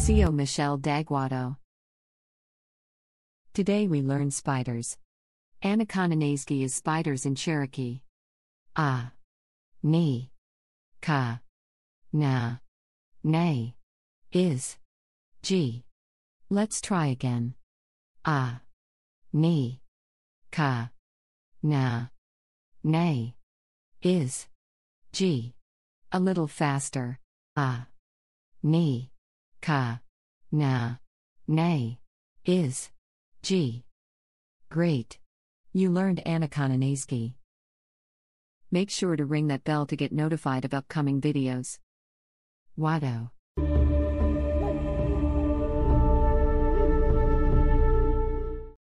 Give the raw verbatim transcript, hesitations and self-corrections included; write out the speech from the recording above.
Sio Michelle Dagwato. Today we learn spiders. Anaconanasgi is spiders in Cherokee. A. Ni. Ka. Na. Nay. Is. G. Let's try again. A. Ni. Ka. Na. Nay. Is. G. A little faster. A. Ni. Ka. Na. Nay. Is. G. Great. You learned Anaconanasgi. Make sure to ring that bell to get notified of upcoming videos. Wado.